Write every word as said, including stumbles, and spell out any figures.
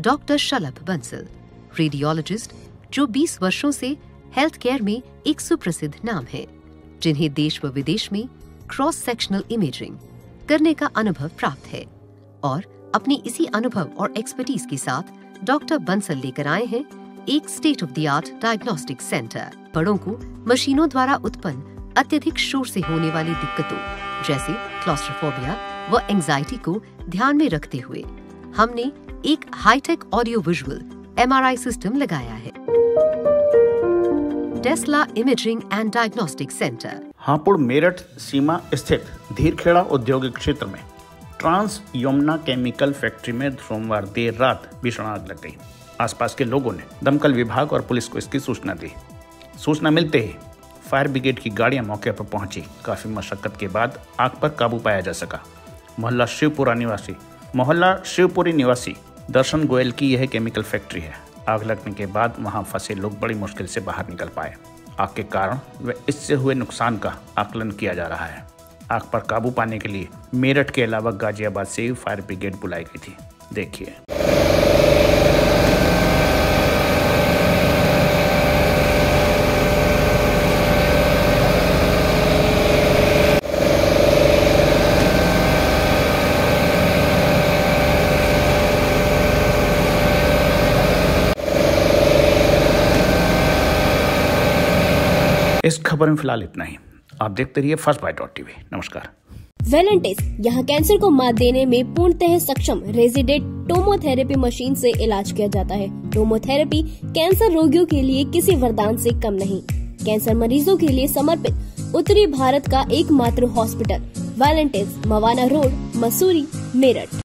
Doctor शलभ Bansal, radiologist जो बीस वर्षों से हेल्थ केयर में एक सुप्रसिद्ध नाम है, जिन्हें देश व विदेश में क्रॉस सेक्शनल इमेजिंग करने का अनुभव प्राप्त है। और अपनी इसी अनुभव और एक्सपर्टीज के साथ डॉक्टर बंसल लेकर आए हैं एक state of the art diagnostic centre. बड़ों को मशीनों द्वारा उत्पन्न अत्यधिक शोर से होने वाली दिक्कतों जैसे क्लॉस्ट्रोफोबिया व एंजाइटी को ध्यान में रखते हुए हमने एक hi tech audio visual M R I system लगाया है। Tesla imaging and diagnostic centre, Hapur Meerut सीमा स्थित धीरखेड़ा औद्योगिक क्षेत्र में ट्रांस यमुना केमिकल फैक्ट्री में सोमवार देर रात भीषण आग लग गई। आसपास के लोगों ने दमकल विभाग और पुलिस को इसकी सूचना दी। सूचना मिलते ही फायर ब्रिगेड की गाड़ियां मौके पर पहुंची। काफी मशक्कत के बाद आग पर काबू पाया जा सका। मोहल्ला शिवपुरा निवासी मोहल्ला शिवपुरी निवासी दर्शन गोयल की यह केमिकल फैक्ट्री है। आग लगने के बाद वहां फंसे लोग बड़ी मुश्किल से बाहर निकल पाए। आग के कारण व इससे हुए नुकसान का आकलन किया जा रहा है। आग पर काबू पाने के लिए मेरठ के अलावा गाजियाबाद से फायर ब्रिगेड बुलाई गई थी। देखिए। इस खबर में फिलहाल इतना ही। आप देखते रहिए फर्स्ट बाइट डॉट टीवी। नमस्कार। वेलेंटिस यहाँ कैंसर को मात देने में पूर्णतः सक्षम रेजिडेंट टोमोथेरेपी मशीन से इलाज किया जाता है। टोमोथेरेपी कैंसर रोगियों के लिए किसी वरदान से कम नहीं। कैंसर मरीजों के लिए समर्पित उत्तरी भारत का एकमात्र hospital Valentis, Mawana road, Mussoorie, Meerut.